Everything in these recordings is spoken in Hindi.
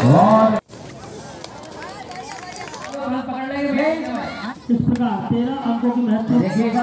और इस प्रकार 13 अंकों की महत्व देखिएगा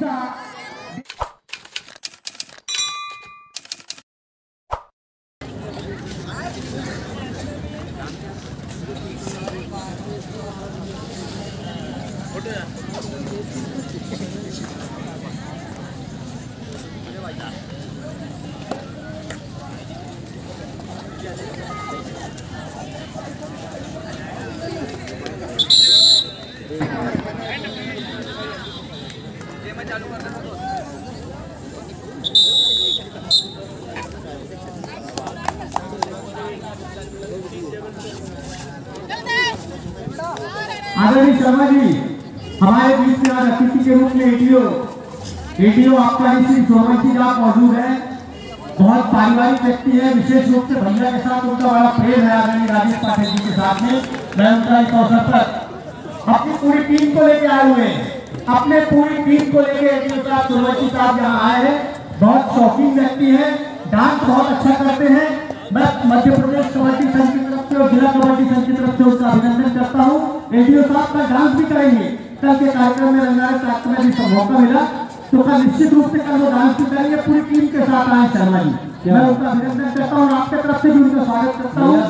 आदरणीय शर्मा जी हमारे बीच में आज अतिथि के रूप में एडीओ आपका श्री सोमवंशी जी आप मौजूद है। बहुत पारिवारिक व्यक्ति है, विशेष रूप से भैया के साथ उनका बड़ा प्रेम है आदरणीय राजेश पाठक जी के साथ में। मैं उनका इस अवसर पर अपनी पूरी टीम को लेकर आए हुए हैं, अपने पूरी टीम को लेकर एडीओ साहब सोमवंशी साहब यहाँ आए हैं। बहुत शौकीन व्यक्ति है, डांस बहुत अच्छा करते हैं। मैं मध्य प्रदेश कबड्डी संघ की तरफ से और जिला कबड्डी संघ की तरफ से उनका अभिनंदन करता हूँ। एडीओ साहब का डांस भी करेंगे कल के कार्यक्रम में, रंगारंग कार्यक्रम में भी मौका मिला तो कल निश्चित रूप से कल वो डांस भी करेंगे। पूरी टीम के साथ आए शर्मा जी, मैं उनका अभिनंदन करता हूँ, आपके तरफ से भी उनका स्वागत करता हूँ।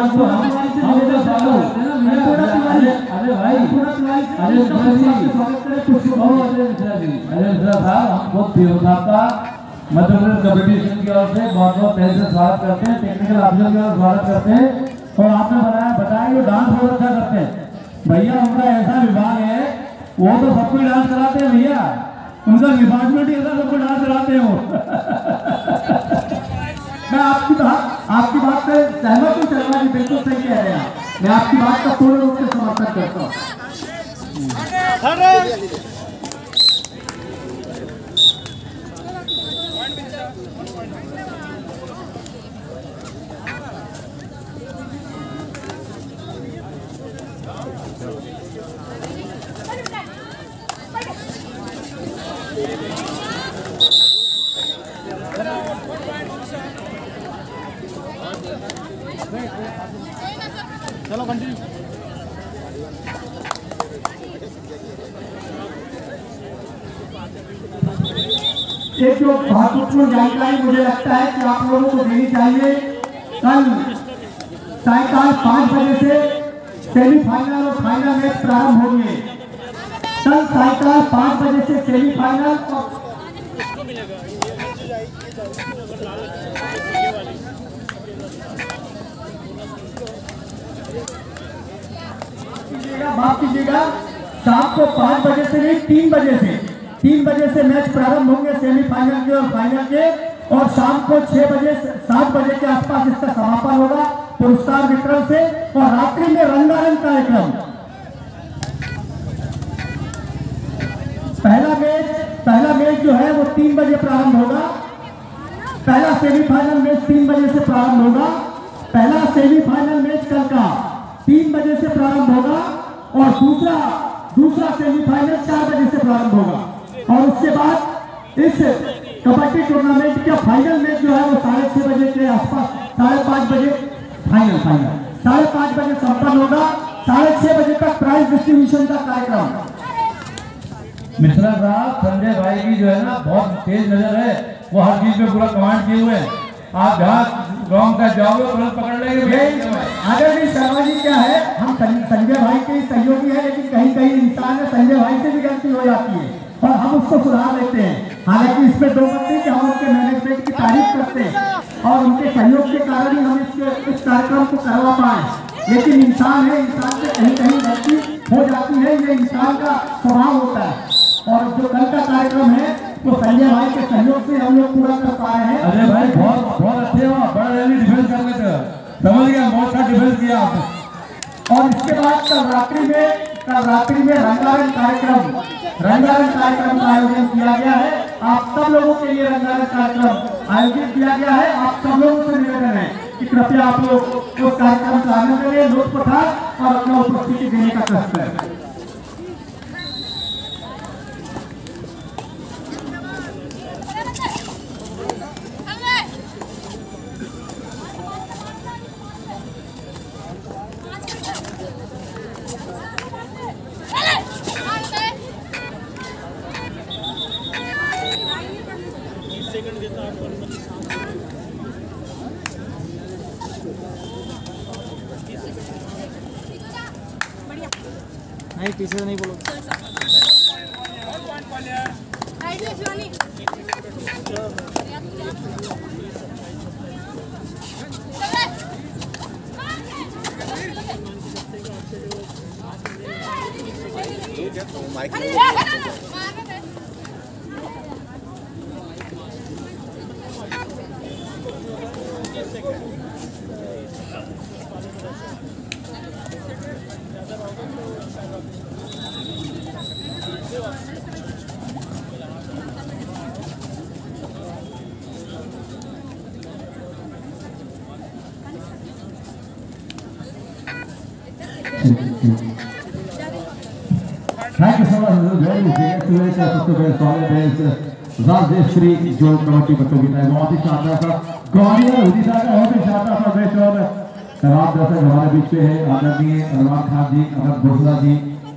मध्य प्रदेश कबड्डी संघ की ओर से बहुत बहुत तहे से स्वागत करते हैं, टेक्निकल ऑफिसर की ओर स्वागत करते हैं। और आपने बताया वो डांस बहुत अच्छा करते हैं भैया। उनका ऐसा विभाग है, वो तो सबको डांस कराते हैं भैया, उनका डिपार्टमेंट ही ऐसा सबको डांस कराते हैं वो। मैं आपकी बात से सहमत हूँ शर्मा जी, बिल्कुल सही कह रहे हैं। मैं आपकी बात का पूर्ण रूप से समर्थन करता हूँ। चलो कंटिन्यू। एक जो महत्वपूर्ण जानकारी मुझे लगता है कि आप लोगों को देनी चाहिए, कल सायकाल 5 बजे से सेमीफाइनल और फाइनल मैच प्रारंभ होंगे। कल सायकाल 5 बजे से सेमीफाइनल और माफ कीजिएगा, शाम को 5 बजे से नहीं 3 बजे से मैच प्रारंभ होंगे सेमीफाइनल के और फाइनल के, और शाम को 7 बजे के आसपास इसका समापन होगा पुरस्कार वितरण से, और रात्रि में रंगारंग कार्यक्रम। पहला मैच जो है वो 3 बजे प्रारंभ होगा। पहला सेमीफाइनल मैच 3 बजे से प्रारंभ होगा। पहला सेमीफाइनल मैच कल का 3 बजे से प्रारंभ होगा और दूसरा सेमीफाइनल 4 बजे से प्रारंभ होगा। और उसके बाद इस कबड्डी टूर्नामेंट का फाइनल मैच जो है वो 6:30 बजे के आसपास, 5:30 बजे फाइनल 5:30 बजे संपन्न होगा। 6:30 बजे तक प्राइज डिस्ट्रीब्यूशन का कार्यक्रम। मिश्रा साहब संजय भाई की जो है ना बहुत तेज नजर है, वो हर चीज में पूरा कमांड किए हुए हैं। आप जहाँ रॉन्ग का जाओगे तुरंत पकड़ लेंगे। आदरणीय शर्मा जी क्या है, हम संजय भाई के सहयोगी हैं, लेकिन कहीं कहीं इंसान है संजय भाई से भी गलती हो जाती है और हम उसको सुधार लेते हैं। हालांकि इसमें दो मत नहीं कि हम उनके मैनेजमेंट की तारीफ करते हैं और उनके सहयोग के कारण ही हम इस कार्यक्रम को करवा पाए, लेकिन इंसान है, इंसान से कहीं कहीं गलती हो जाती है, ये इंसान का स्वभाव होता है। और जो कल का कार्यक्रम है वो संजय भाई के सहयोग से हम लोग पूरा कर पाए हैं। अरे भाई बहुत अच्छे हो, बड़ा रैली डिफेंस कर लेते हो, समझ गया, बहुत अच्छा डिफेंस किया आपने। और इसके बाद कल रात्रि में रंगारंग कार्यक्रम का आयोजन किया गया है। आप सब लोगों के लिए रंगारंग कार्यक्रम आयोजित किया गया है। आप सब लोगों से निवेदन है कि कृपया आप लोग उस कार्यक्रम का आनंद करें, लुत्फ उठाएं और अपना उपस्थिति देने का कष्ट करें। नहीं पीछे से नहीं बोलो। Thank you so much. Very Rajeshwari जो कमेटी प्रतियोगिता है बहुत ही शानदार था। ग्वालियर उड़ीसा का बहुत ही शानदार सा मैच और तमाम दर्शक हमारे बीच में है। आदरणीय अनुराग खान जी, अमर भोसला जी,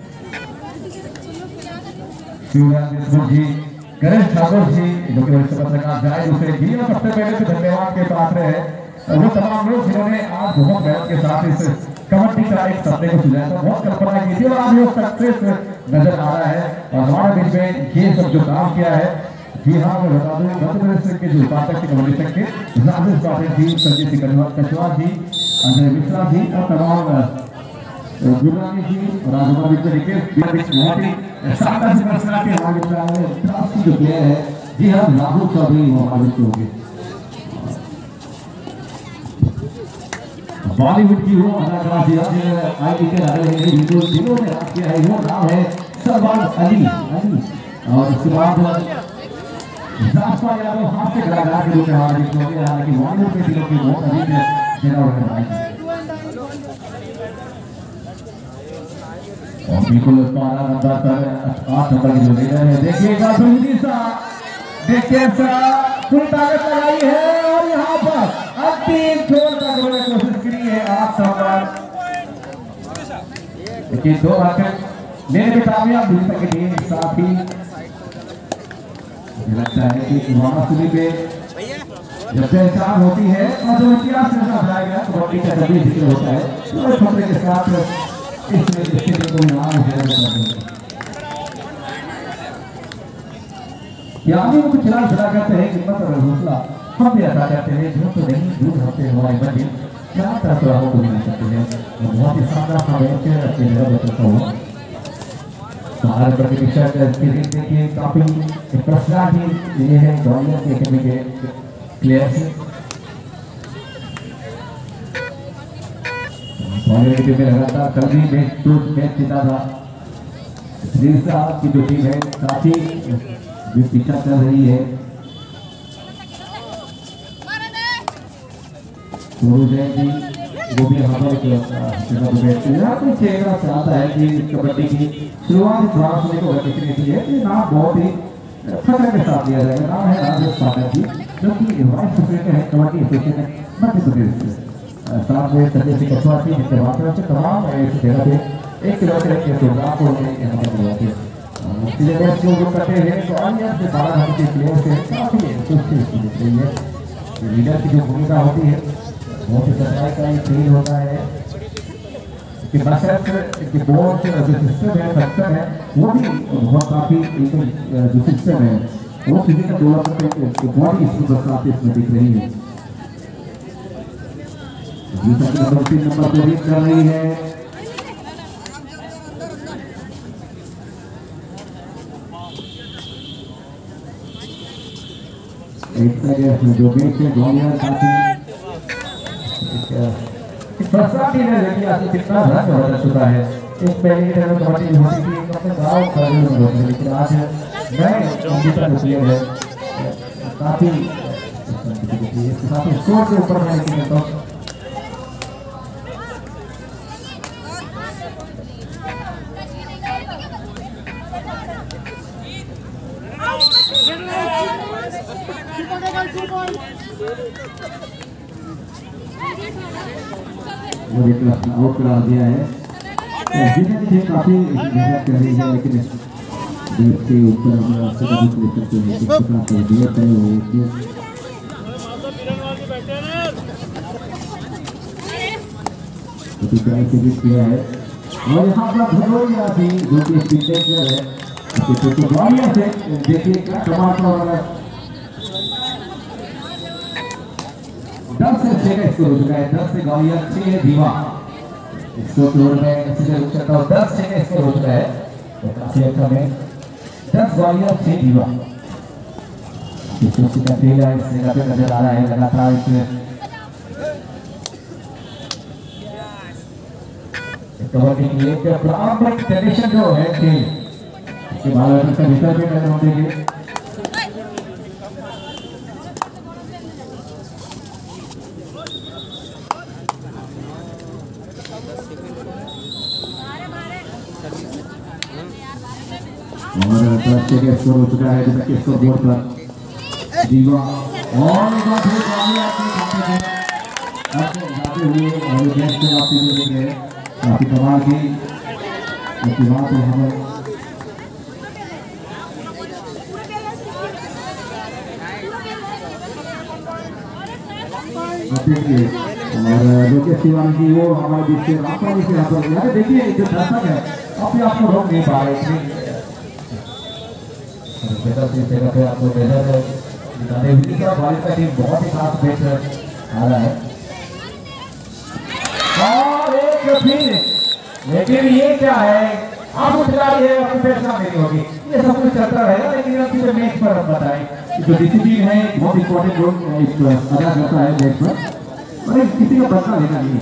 शिवराज जी, गणेश ठाकुर जी जो कि वरिष्ठ पत्रकार जाहिर हुसैन जी और सबसे पहले तो धन्यवाद के पात्र है वो तमाम लोग जिन्होंने आज बहुत मेहनत के साथ इस कबड्डी का एक सपने को सुझाया था, बहुत कल्पना की थी और आज वो सक्सेस नजर आ रहा है। और हमारे बीच में ये सब जो काम किया है, जी हाँ मैं बता दूं मध्य प्रदेश के जो उपाध्यक्ष कबड्डी संघ के राजेश पाटिल जी, संजय सिंह कछुआ जी, अजय मिश्रा जी और तमाम गुरुरानी जी और राजकुमार जी के बहुत ही शानदार प्रदर्शन के हमारे जो प्लेयर है जी हाँ राहुल चौधरी हमारे बीच होंगे। बॉलीवुड की वो अदाकारा जी आई के रहे हैं जिन्होंने राज किया है, वो नाम है सरवान अली और उसके बाद जासवा यादव हाथ से कलाकार के रूप में हमारे बीच होंगे। हालांकि बॉलीवुड के दिलों की बहुत अधिक जगह उन्होंने और बिल्कुल 12 नंबर पर 8 नंबर की जो लीडर है देखिएगा देखिए फुल ताकत लगाई है और यहाँ पर अंतिम छोर तक उन्होंने कोशिश की है 8 नंबर, लेकिन 2 रन लेने में कामयाब हुई सके टीम। साथ ही लगता है कि वाराणसी पे जब पहचान होती है और जो इतिहास में जाएगा कबड्डी का जब भी जिक्र होता है तो खतरे के साथ इसमें इसके लिए कोई नाम है यहाँ भी कुछ खिलाफ खिला करते हैं हिम्मत और हौसला हम भी ऐसा करते हैं जो तो नहीं दूर होते हमारे बच्चे क्या तरह तरह को मिल सकते हैं। बहुत ही शानदार सा मैच है अच्छी जगह बचता हुआ हमारे प्रतिनिधित्व देखिए काफी पर्सनालिटी ये है ग्वालियर के एकेडमी के प्लेयर्स ग्वालियर की टीम में लगातार कल भी मैच जीता था। की जो टीम है काफी पीछा कर रही है। जैन जी वो भी यहाँ पर चेहरा चाहता है कि कबड्डी की शुरुआत होने को देखनी चाहिए। ये नाम बहुत ही खतरे के साथ लिया जाएगा। नाम है राजेश पाटिल जी जो कि वाइस प्रेसिडेंट है कबड्डी एसोसिएशन मध्य प्रदेश से। साथ में संजय सिंह कछुआ जी जिनके माध्यम से तमाम इस जगह पे 1 किलोमीटर के प्रोग्राम को यहाँ पर करवाते हैं। जो करते हैं तो अन्य से 12 घंटे प्लेयर से काफी लीडर की जो भूमिका होती है बहुत ही सच्चाई का ये फील होता है कि कि बोर्ड जो सिस्टम है स्ट्रक्चर है वो भी बहुत काफी जो सिस्टम है वो फिजिकल डेवलपमेंट बहुत ही इसमें बरसात इसमें दिख रही है। 3 नंबर पे रीड कर रही है जो मैच है ग्वालियर काफी बरसाती ने देखिए आज कितना रन बदल चुका है। इस पहले की तरह कबड्डी होती थी अपने गाँव खड़े होते लेकिन आज नए कंप्यूटर प्लेयर है काफी स्कोर के ऊपर है लेकिन तो मुझे आउट करा दिया है। जिन्हें काफी मेहनत कर रही है लेकिन इसके ऊपर हम सकते हैं किस प्रकार से दिया है वो किया है। और यहाँ पर भदौरिया थी जो कि स्पीकर है तो ग्वालियर से देखिए क्या टमाटर 10 से 6 का स्कोर हो चुका है। 10 से ग्वालियर 6 है दीवा इसको फ्लोर में सीधे रुक सकता हूँ। 10 6 का स्कोर हो चुका है तो काफी अच्छा में 10 ग्वालियर 6 दीवा इसको सीधा खेल है। इस जगह पे नजर आ रहा है लगातार इसमें कबड्डी की एक पारंपरिक ट्रेडिशन जो है खेल इसके बाद इसका विषय भी नजर देंगे। और ट्रस्ट के स्कोर हो चुका है अभी तक के स्कोर बोर्ड पर दीवा और एक बार फिर ग्वालियर के खाते में अब जाते हुए और गेस्ट से वापसी मिलेंगे काफी कमाल की बात है। हमें देखिए और लोकेश तिवारी जी वो हमारे बीच से रास्ता से यहाँ पर देखिए जो दर्शक है अपने आप को रोक नहीं पा रहे जगह पे आपको नजर का टीम बहुत ही खास मैच आ रहा है और एक फिर लेकिन ये क्या है आप खिलाड़ी है अपनी फैसला नहीं होगी ये सब कुछ चलता रहेगा। लेकिन आपकी जो मैच पर हम बताएं जो डिसिप्लिन है बहुत इंपॉर्टेंट रोल अदा करता है मैच पर और किसी का बदला लेना नहीं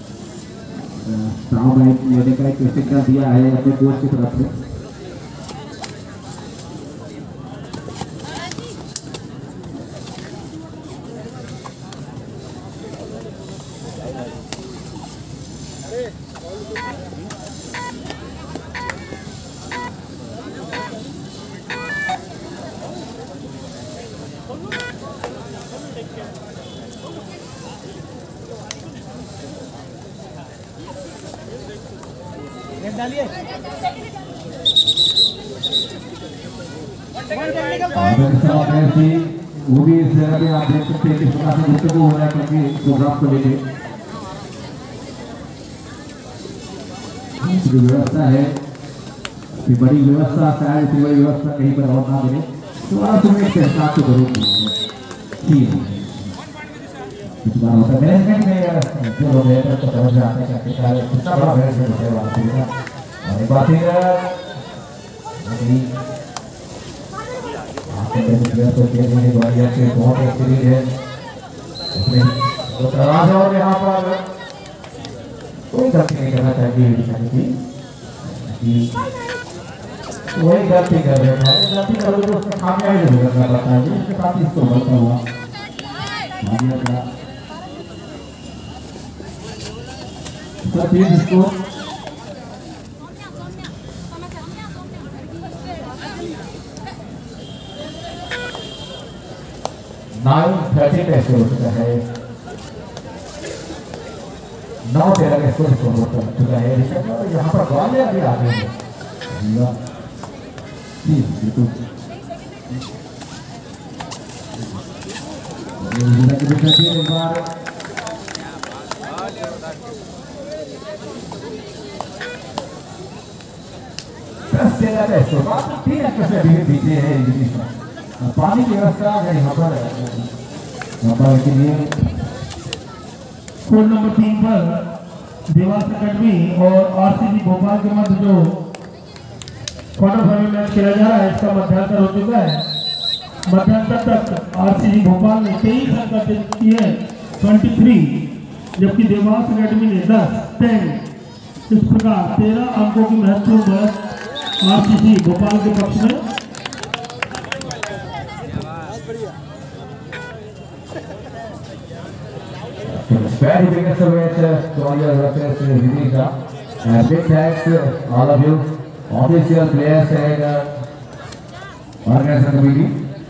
लेने का एक सिग्नल दिया है अपने कोच की तरफ से। डालिए वो भी इस जगह पे आप देख सकते हैं किस प्रकार से गुफ्तगू हो रहा है क्योंकि प्रोग्राम को लेके जो व्यवस्था है कि बड़ी व्यवस्था शायद इतनी बड़ी व्यवस्था कहीं पर और ना मिले तो आप तुम्हें एक एहसास तो जरूर ठीक है। इस बार होता है मैनेजमेंट में जो लोग हैं तो समझ में आते हैं कितना बड़ा मैनेजमेंट होता है वहाँ पर और एक बात है ग्वालियर से बहुत एक्सपीरियंस है और यहाँ पर कोई गलती नहीं करना चाहिए वही गलती कर रहे हैं गलती करोगे तो उसमें कामयाबी जरूर करना पड़ता है इसके साथ इसको बढ़ता हुआ इसको 9-13 का स्कोर हो चुका है 9-13 का स्कोर हो चुका है। यहाँ पर ग्वालियर भी आगे है एक बार पीछे है पानी की व्यवस्था है यहाँ पर के लिए स्कोर नंबर 3 पर देवास अकेडमी और आरसीबी भोपाल के मध्य जो क्वार्टर फाइनल मैच खेला जा रहा है इसका मध्यांतर हो चुका है। मध्यांतर तक आरसीबी भोपाल ने 23 अंक अर्जित किए 23 जबकि देवास अकेडमी ने 10 इस प्रकार 13 अंकों की महत्वपूर्ण बढ़त आरसीबी भोपाल के पक्ष में। Very big match, Gloria versus Vinita. Big thanks to all of you, official players and organization committee.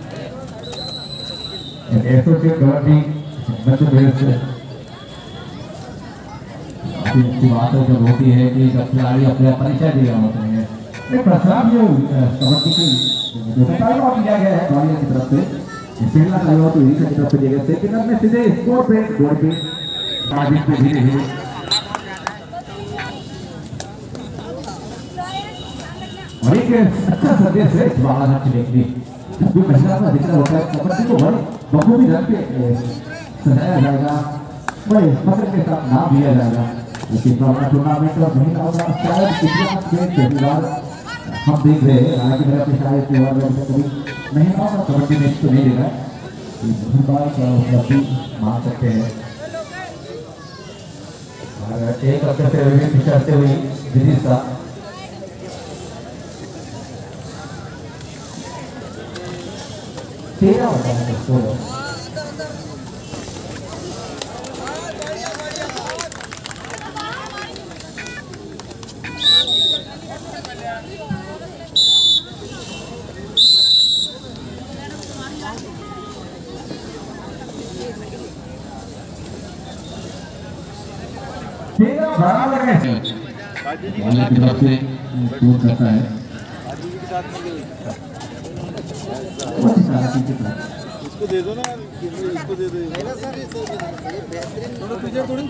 And associate committee, बच्चों के अच्छी बात है जब होती है कि जब खिलाड़ी अपने परिचय दिया होते हैं एक प्रस्ताव जो कबड्डी की जो तालमेल किया गया है ग्वालियर की तरफ से पहला तालमेल तो इन्हीं की तरफ से दिया गया सेकंड में सीधे स्कोर पे गोल पे आगे पे धीरे धीरे और एक अच्छा संदेश है बालाघाट जिले के लिए। जब भी महिला का जिक्र होता है कबड्डी को बड़े बखूबी ढंग से सजाया जाएगा, बड़े फख्र के साथ नाम दिया जाएगा। लेकिन टूर्नामेंट और महिलाओं का शायद पहली बार हम देख रहे हैं, हालांकि मेरा पिछला त्योहार में कभी महिलाओं का कबड्डी मैच तो नहीं देखा, उपलब्धि मान सकते हैं। और एक अवसर से विभिन्न करते हुए विदिशा तेरा होता है दोस्तों। बराबर है वाले की तरफ से स्कोर करता है इसको दे दो ना, इसको दे दो थोड़ी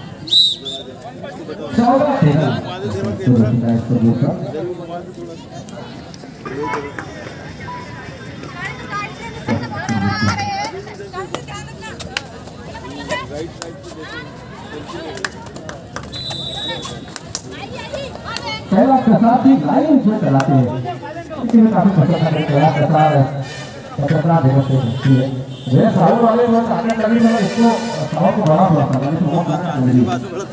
14 पहला कसार भी लाइन जो चलाते हैं, इसमें काफी पसंद है। पहला कसार पकड़ना देना चाहिए। वे साउथ वाले लोग आने लगे तो इसको साउथ को बड़ा हुआ था, मैंने तो वो करना चाहिए।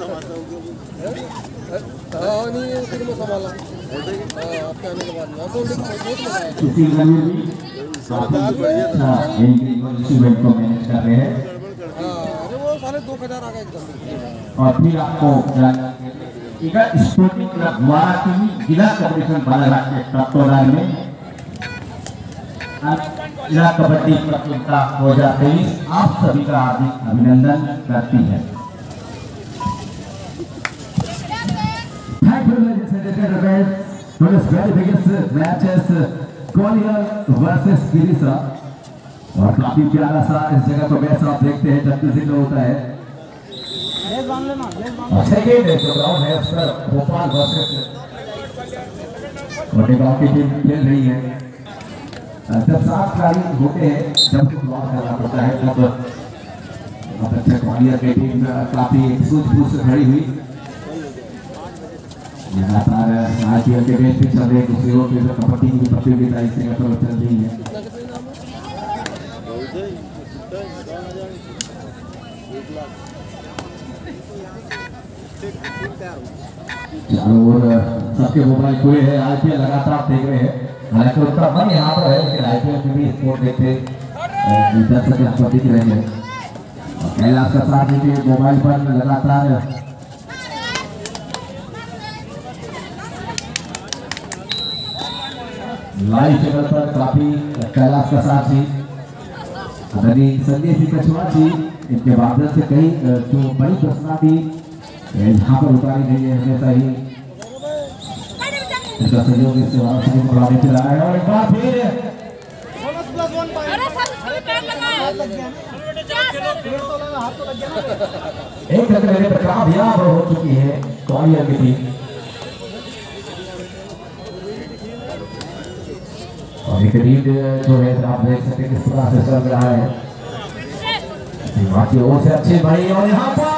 नहीं है फिर मैं संभाला आपके आने के बाद ना तो बहुत मजा आया। इसी जरूर भी इसी इवेंट को मैनेज कर रहे हैं। अरे वो सारे 2000 आ गए एकदम। और फिर आपको स्पोर्टिंग क्लब द्वारा की जिला कॉम्पिटिशन बालाघाट के तत्वाधान में जिला कबड्डी प्रतियोगिता 2023 आप सभी का हार्दिक अभिनंदन करती है। Thank you, ladies and gentlemen, for this very biggest matches, Gwalior versus Vidisha. और काफी प्यारा सा इस जगह को मैच आप देखते हैं जब किसी को होता है। सेकेंड ग्राउंड है उस पर भोपाल वर्सेस कोटेगांव की टीम खेल रही है। जब 7 खिलाड़ी होते हैं जब शुरुआत करना पड़ता है तब अच्छा ग्वालियर की टीम काफी सूझबूझ से खड़ी हुई। लगातार आईपीएल के मैच भी चल रहे, दूसरी ओर पे कबड्डी की प्रतियोगिता इस जगह पर चल रही है। चारों ओर सबके मोबाइल खुले हैं, आईपीएल लगातार देख रहे हैं। हालांकि उनका मन यहाँ पर है, लेकिन आईपीएल में भी स्पोर्ट देखते दर्शक यहाँ पर दिख रहे हैं। कैलाश का साथ भी मोबाइल पर लगातार लाइव चैनल पर काफी कैलाश का साथ जी संदेश कछुआ जी इनके माध्यम से कई जो बड़ी घटना थी यहाँ पर उतारी गई है। हमेशा ही इसका सहयोग इससे बढ़ाने के रहा है। और एक बार फिर एक टकराने पर कामयाब हो चुकी है ग्वालियर की टीम। और एक रीड जो है आप देख सकते हैं किस तरह से चल रहा है बाकी ओर से अच्छे भाई। और यहाँ पर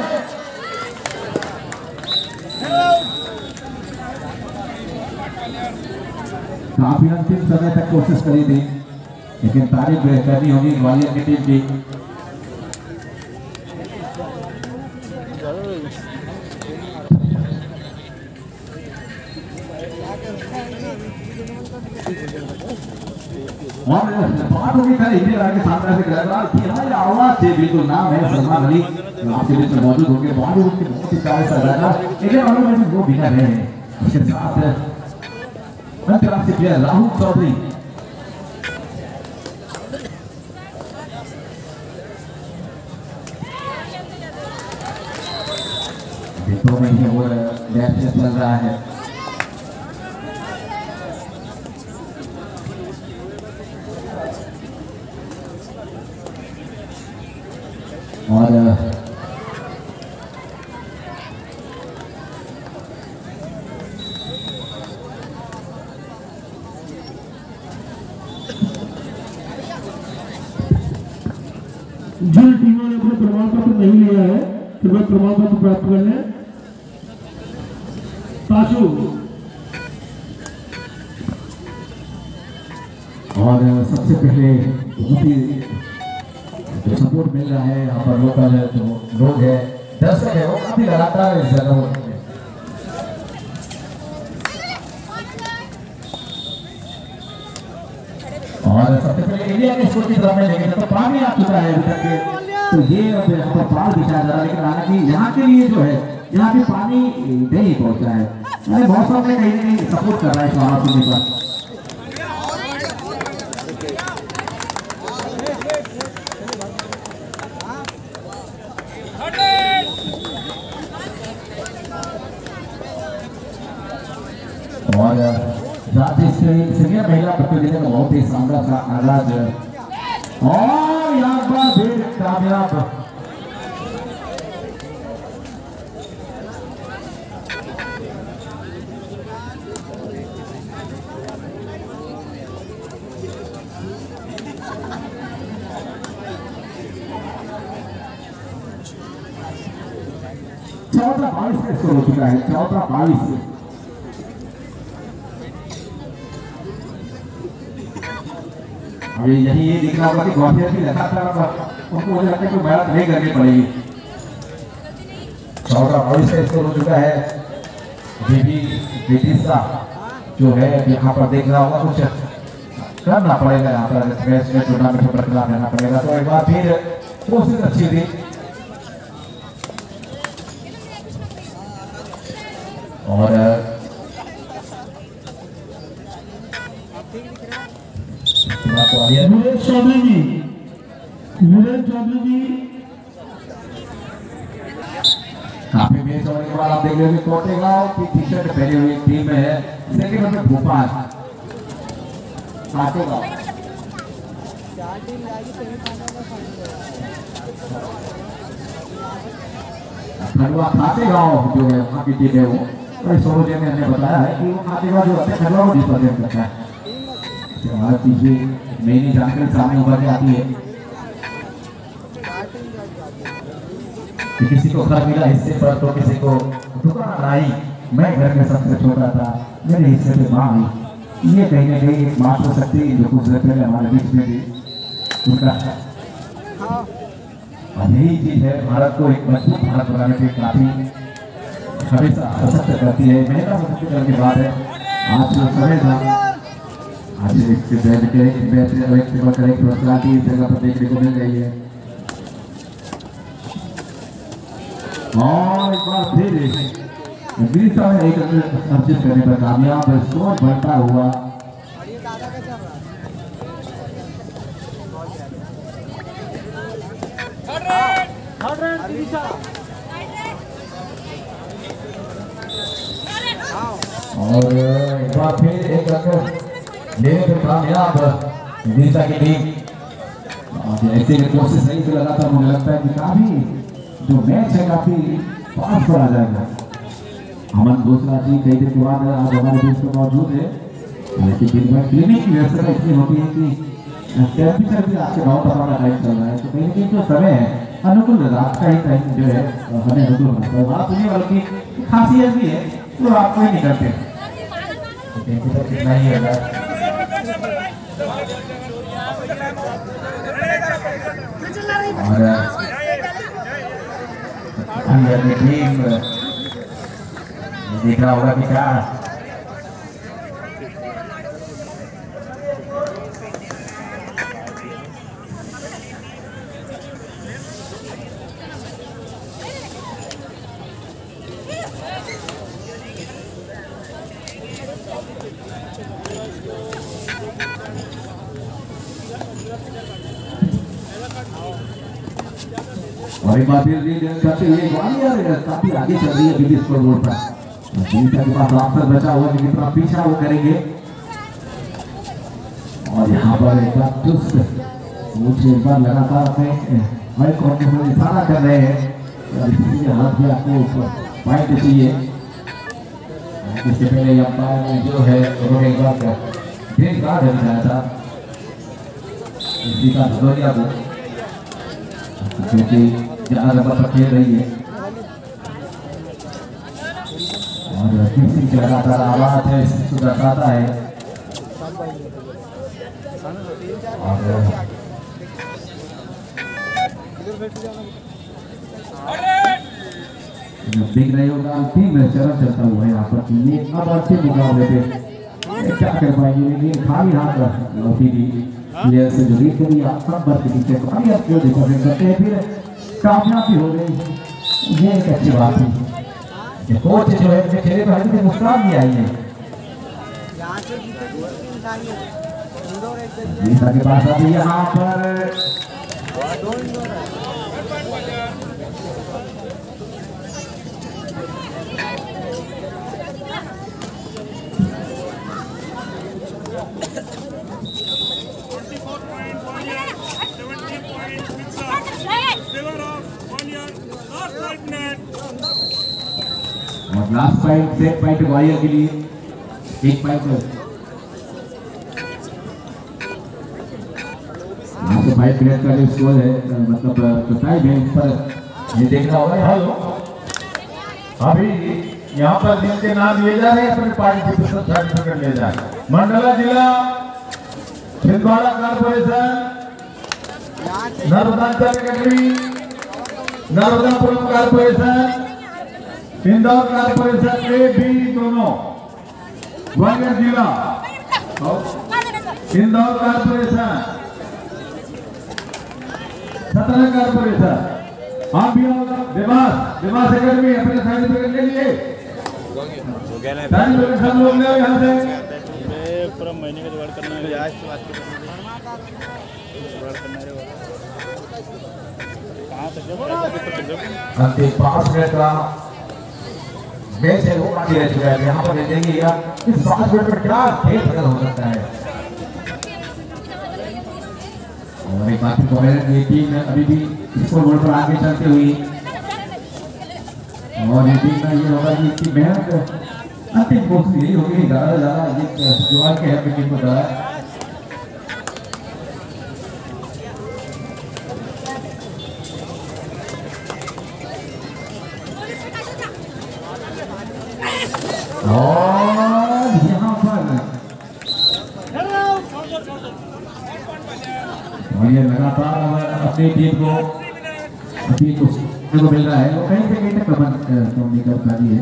काफी अंतिम समय तक कोशिश करी थी, लेकिन तारीफ करनी होगी ग्वालियर की टीम की। और बात होगी था इंडिया के सामने से करेगा आवाज से बिल्कुल नाम है सलमान अली आपके बीच में मौजूद होंगे। बॉलीवुड के बहुत ही प्यारे सजाना इंडिया वालों में भी वो बिना रहे हैं। उसके साथ अंतर्राष्ट्रीय प्लेयर राहुल चौधरी तो में वो मैच चल रहा है। और जिन टीमों ने अपने प्रमाण पत्र नहीं लिया है कृपया प्रमाण पत्र प्राप्त कर लें। ताशु और सबसे पहले बहुत ही जो सपोर्ट मिल रहा है यहाँ पर लोकल जो लोग हैं, दर्शक है, वो काफी लगातार इस जगह होते हैं। और सबसे पहले इंडिया के स्कोर की तरफ में लेके तो पानी आ चुका है अभी तक के, तो ये अब यहाँ पर पाल बिछाया जा रहा है, लेकिन हालांकि यहाँ के लिए जो है यहाँ भी पानी नहीं पहुंचा है। अरे मौसम में कहीं ना कहीं सपोर्ट कर रहा है इस सुनने पर। और राज्य सीनियर महिला प्रतियोगिता का बहुत ही शानदार सा आगाज और यहाँ पर भी कामयाब। चौदह 22 का स्कोर हो चुका है, 14-22। अभी यही ये दिख रहा होगा कि ग्वालियर भी लगातार उनको मुझे लगता है कि मेहनत नहीं करनी पड़ेगी। 14-22 का स्कोर हो चुका है। बेबी जो है यहाँ पर देख रहा होगा कुछ करना पड़ेगा, यहाँ पर मैच में टूर्नामेंट में बरकरार रहना पड़ेगा। तो एक बार फिर कोशिश अच्छी थी और वीरेंद्र चौधरी जी काफी मैच होने के बाद आप देख रहे हो कोटेगांव की टी शर्ट पहनी हुई टीम में है, सेकंड नंबर भोपाल खातेगांव। खंडवा खातेगांव जो है वहाँ की टीम है वो, और सौरभ ने हमें बताया है कि वो खातेगांव जो होता है खंडवा को रिप्रेजेंट करता है। चीजें नई नई जानकारी सामने उभर के आती है कि किसी को घर मिला हिस्से पर तो किसी को दुकान आई, मैं घर में सबसे छोटा था, मेरे हिस्से पे माँ आई। ये कहीं ना कहीं एक मात्र शक्ति जो कुछ देर पहले हमारे बीच में थी उनका यही चीज है भारत को एक मजबूत भारत बनाने के काफी हमेशा सशक्त करती है। महिला सशक्तिकरण की बात है। आज जो समय था, आज एक जगह पर देखने को मिल रही है और एक बार फिर गिरिता में एक अर्जित करने पर कामयाब, स्कोर बढ़ता हुआ। और एक बार फिर एक लेने पर कामयाब गिरिता की टीम। ऐसे कोशिश नहीं से लगातार मुझे लगता है कि काफी जो मैच है काफी पास पर आ जाएगा। अमन दूसरा जी कई दिन के बाद आज हमारे बीच में मौजूद है, लेकिन दिन भर क्लिनिक की व्यवस्था इतनी होती है कि टेम्परेचर भी आपके 9 का टाइम चल रहा है, तो कहीं ना कहीं जो समय है अनुकूल रात का ही टाइम जो है हमें अनुकूल होता है। बात सुनिए वालों की खासियत भी है तो आप कोई नहीं करते, टेम्परेचर कितना ही है। और टीम देख रहा होगा कि क्या और एक बार फिर करते हुए ग्वालियर काफी आगे चल रही है बीबी स्कोर बोर्ड पर। गिरिता के पास अवसर बचा हुआ लेकिन थोड़ा पीछा वो करेंगे और यहाँ पर एक बार चुस्त मुझे एक बार लगातार अपने हर कॉर्नर में इशारा कर रहे हैं। हाथ भी आपको पॉइंट चाहिए। इससे पहले अंपायर जो है उन्होंने एक बार ग्रीन कार्ड दिखाया था भदौरिया को, क्योंकि 11 नंबर पर खेल रही है और किसी की लगातार आवाज है दर्शाता है और दिख रही होगा अंतिम चरण चलता हुआ है यहाँ पर ये अब अंतिम मुकाबले पे क्या कर पाएंगे, लेकिन खाली हाथ लौटी थी प्लेयर से जुड़ी थी आप सब वर्ग के पीछे खाली हाथ क्यों देखो करते हैं, फिर कामयाबी हो गई। ये एक अच्छी बात थी, कोच जो है चेहरे पर हल्की सी मुस्कान भी आई है। गीता के पास अभी यहाँ पर और last point set point warrior के लिए 1 पॉइंट यहाँ से 5 मिनट का जो स्कोर है, मतलब जो टाइम है उस पर ये देखना होगा। हेलो, अभी यहाँ पर जिनके नाम लिए जा रहे हैं अपने पार्टिसिपेशन सर्टिफिकेट ले जाए। मंडला जिला Chhindwara corporation, Narmadanchal academy, Narmadapuram corporation, Indore corporation A B दोनों, ग्वालियर जिला, इंदौर कारपोरेशन, सतना कारपोरेशन, आप भी देवास अकेडमी अपने सर्टिफिकेट ले लिए। सब लोग ले यहाँ से पूरा महीने का जुगाड़ करना है। अंतिम 5 मिनट का मैच है, वो बाकी रह चुका है। यहाँ पर देखेंगे इस 5 मिनट में क्या खेल खत्म हो सकता है। और एक बात ये टीम अभी भी स्कोर बोर्ड पर आगे चलती हुई, और ये टीम का ये होगा कि इसकी मेहनत अंतिम कोशिश यही होगी ज़्यादा से ज़्यादा जुगाड़ के है टीम को ज़्यादा। और यहाँ पर और ये लगातार अपनी टीम को मिल रहा है, वो कहीं से कहीं तक कम नहीं कर पा रही है।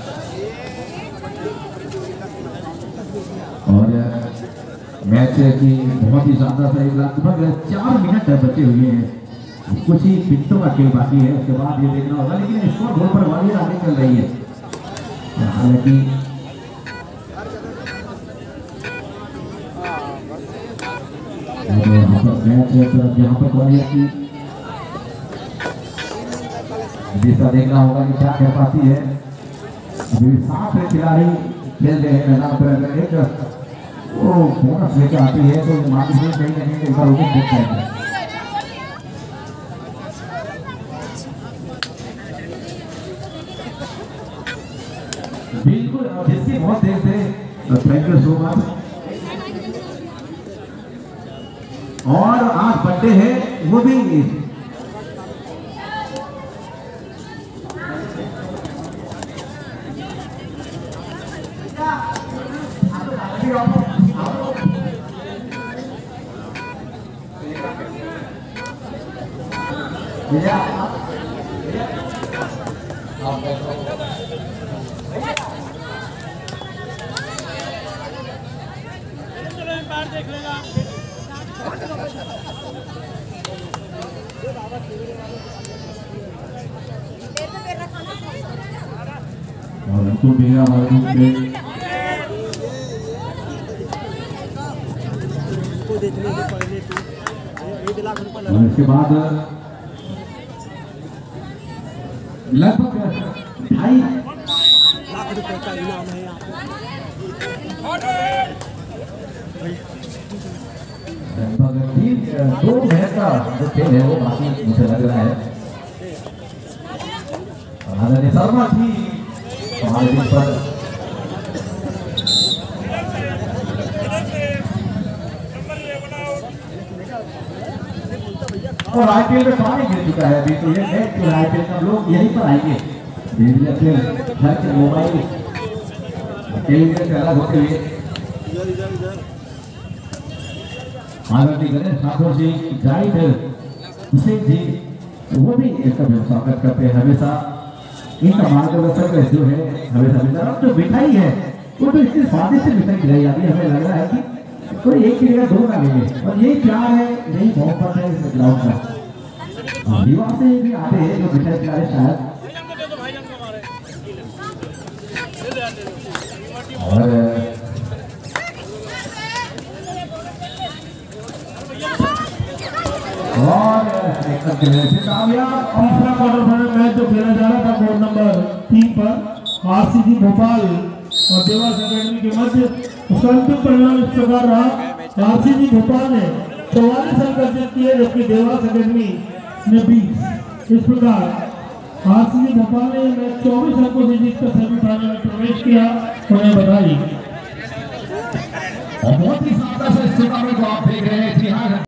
और मैच की बहुत ही शानदार से लगभग 4 मिनट बचे हुए हैं, कुछ ही मिनटों का खेल बाकी है, उसके बाद ये देखना होगा। लेकिन स्कोर गोल पर वाली आगे चल रही है, हालांकि मैच यहाँ पर ग्वालियर की दिशा देखना होगा कि क्या कर पाती है। अभी 7 खिलाड़ी खेल रहे हैं मैदान पर, अगर एक वो बोनस लेकर आती है तो मार्केट में कहीं ना कहीं एक बार विकेट देख जाएगा। बिल्कुल, जिसकी बहुत देर से थैंक यू सो मच। और आज बर्थडे है, वो भी देख लेगा। और हमको मेरा मालूम है देखने से पहले तो 1 लाख रुपए और इसके बाद लगभग 2.5 लाख रुपए का इनाम है यहाँ लगभग 2 मिनट का जो खेल है वो बाकी मुझे लग रहा है। आदरणीय शर्मा जी हमारे बीच पर और आईपीएल में पानी गिर चुका है अभी। तो ये नेक्स्ट जो आईपीएल का लोग यहीं पर आएंगे धीरे अपने घर के मोबाइल टेलीविजन से अलग होते हुए आनंदी गणेश ठाकुर जी गाइड हुसैन जी वो भी इसका स्वागत करते हैं हमेशा। इनका मार्गदर्शक जो है हमेशा मिलता है। जो मिठाई है वो तो इतनी स्वादिष्ट मिठाई खिलाई जाती है, हमें लग रहा है कि कोई एक की जगह दो ना लेंगे। और यही प्यार है, यही मोहब्बत है इस ग्राउंड का। युवा से भी आते हैं जो मिठाई खिलाए शायद। और तीसरा क्वार्टर फाइनल मैच जो खेला जा रहा था बोर्ड नंबर 3 पर आरसीजी भोपाल और देवास अकेडमी के मध्य, उसका अंतिम परिणाम इस प्रकार रहा। आरसीजी भोपाल ने 44 रन अर्जित किए जबकि देवास अकेडमी ने 20। इस प्रकार आरसीजी भोपाल ने मैच 24 अंकों से जीतकर सेमीफाइनल में प्रवेश किया। उन्हें बधाई। बहुत ही शानदार से इस टूर्नामेंट को आप देख रहे हैं। जी हाँ।